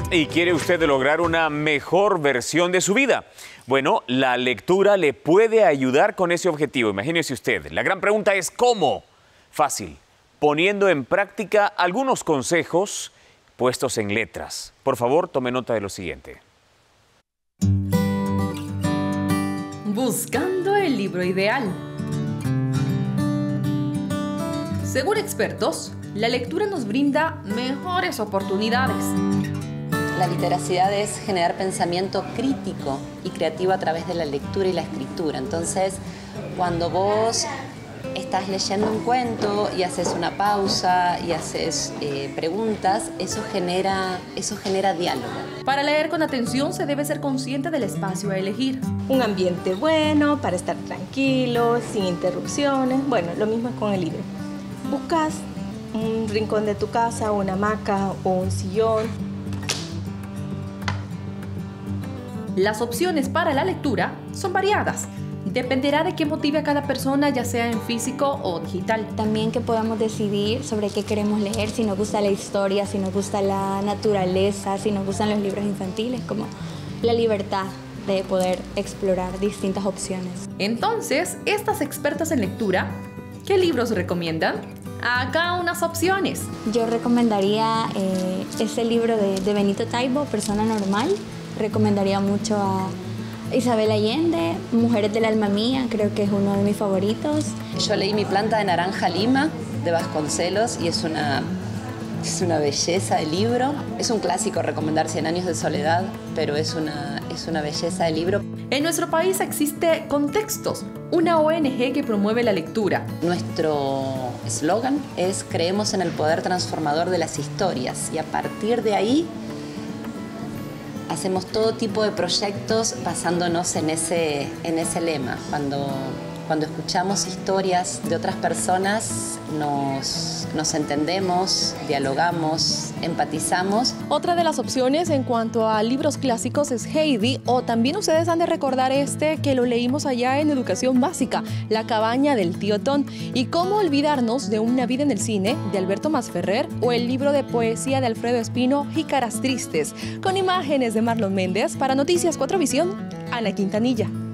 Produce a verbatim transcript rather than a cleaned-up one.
¿Y quiere usted lograr una mejor versión de su vida? Bueno, la lectura le puede ayudar con ese objetivo. Imagínese usted. La gran pregunta es ¿cómo? Fácil, poniendo en práctica algunos consejos puestos en letras. Por favor, tome nota de lo siguiente. Buscando el libro ideal. Según expertos, la lectura nos brinda mejores oportunidades. La literacidad es generar pensamiento crítico y creativo a través de la lectura y la escritura. Entonces, cuando vos estás leyendo un cuento y haces una pausa y haces eh, preguntas, eso genera, eso genera diálogo. Para leer con atención se debe ser consciente del espacio a elegir. Un ambiente bueno para estar tranquilo, sin interrupciones. Bueno, lo mismo es con el libro. Buscas un rincón de tu casa, una hamaca o un sillón. Las opciones para la lectura son variadas. Dependerá de qué motive a cada persona, ya sea en físico o digital. También que podamos decidir sobre qué queremos leer, si nos gusta la historia, si nos gusta la naturaleza, si nos gustan los libros infantiles, como la libertad de poder explorar distintas opciones. Entonces, estas expertas en lectura, ¿qué libros recomiendan? Acá unas opciones. Yo recomendaría eh, ese libro de, de Benito Taibo, Persona Normal. Recomendaría mucho a Isabel Allende, Mujeres del alma mía, creo que es uno de mis favoritos. Yo leí Mi planta de naranja lima, de Vasconcelos, y es una, es una belleza de libro. Es un clásico recomendar Cien años de soledad, pero es una, es una belleza de libro. En nuestro país existe Contextos, una O N G que promueve la lectura. Nuestro eslogan es creemos en el poder transformador de las historias, y a partir de ahí hacemos todo tipo de proyectos basándonos en ese, en ese lema. Cuando, cuando escuchamos historias de otras personas, nos, nos entendemos, dialogamos, empatizamos. Otra de las opciones en cuanto a libros clásicos es Heidi, o también ustedes han de recordar este que lo leímos allá en Educación Básica, La cabaña del tío Tom. Y cómo olvidarnos de Una vida en el cine, de Alberto Masferrer, o el libro de poesía de Alfredo Espino, Jícaras tristes, con imágenes de Marlon Méndez. Para Noticias cuatro Visión, Ana Quintanilla.